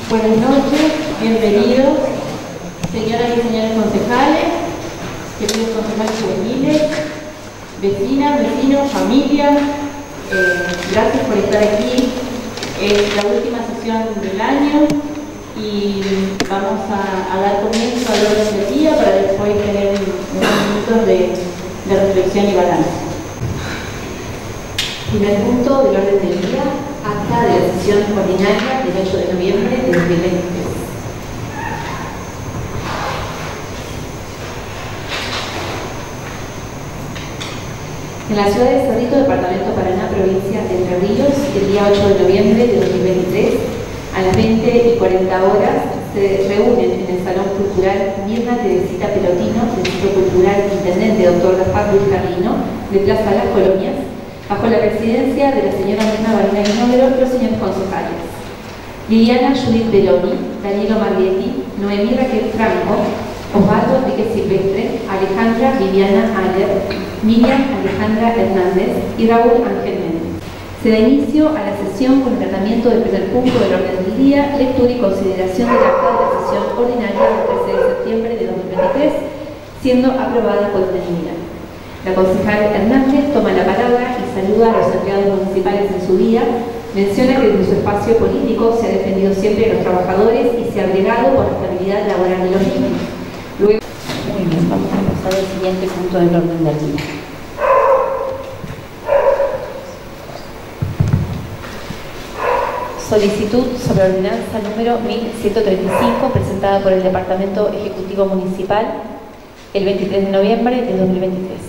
Buenas noches, bienvenidos, señoras y señores concejales, queridos concejales juveniles, vecinas, vecinos, familias, gracias por estar aquí. Es la última sesión del año y vamos a dar comienzo al orden del día para después tener unos minutos de reflexión y balance. Primer punto del orden del día, acta de la sesión ordinaria del 8 de noviembre de 2023. En la ciudad de Cerrito, departamento Paraná, provincia de Entre Ríos, el día 8 de noviembre de 2023, a las 20:40 horas, se reúnen en el Salón Cultural Mirna Teresita Pelotino, del Centro Cultural Intendente Dr. Gaspar Luis Carlino, de Plaza Las Colonias, bajo la presidencia de la señora Mirna Barina Guinogro, los señores concejales: Liliana Judith Beloni, Danilo Marghetti, Noemí Raquel Franco, Osvaldo Enrique Silvestre, Alejandra Viviana Aller, Miriam Alejandra Hernández y Raúl Ángel Méndez. Se da inicio a la sesión con el tratamiento del primer punto del orden del día, lectura y consideración del acta de la sesión ordinaria del 13 de septiembre de 2023, siendo aprobada por unanimidad. La concejal Hernández toma la palabra y saluda a los empleados municipales en su día. Menciona que desde su espacio político se ha defendido siempre a los trabajadores y se ha bregado por la estabilidad laboral de los mismos. Luego... Muy bien, vamos a pasar al siguiente punto del orden del día. Solicitud sobre ordenanza número 1135 presentada por el Departamento Ejecutivo Municipal el 23 de noviembre de 2023.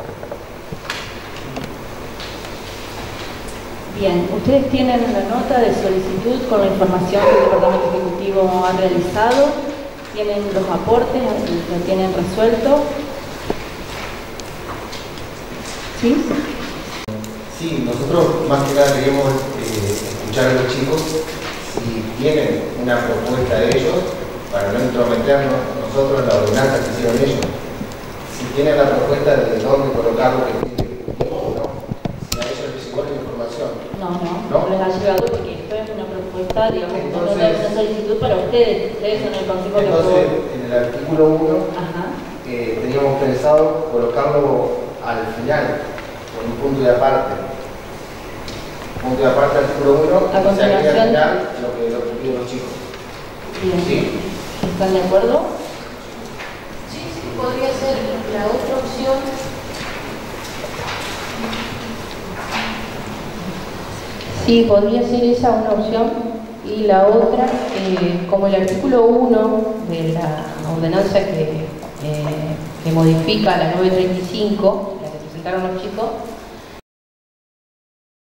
Bien, ustedes tienen la nota de solicitud con la información que el Departamento Ejecutivo ha realizado, tienen los aportes, lo tienen resuelto. ¿Sí? Sí, nosotros más que nada queremos escuchar a los chicos si tienen una propuesta de ellos, para no intrometernos nosotros en la ordenanza que hicieron ellos. Si tienen la propuesta de dónde colocarlo, que no. Si a ellos les llegó la información. No les ha llegado porque esto es una propuesta, digamos, entonces, una solicitud para ustedes son el consejo que entonces, en el artículo 1 teníamos pensado colocarlo al final, con un punto de aparte. Punto de aparte al artículo 1, a continuación, al final lo que piden los chicos. Bien. ¿Sí? ¿Están de acuerdo? Sí, podría ser la otra opción. Sí, podría ser esa una opción. Y la otra, como el artículo 1 de la ordenanza que modifica la 935, la que presentaron los chicos,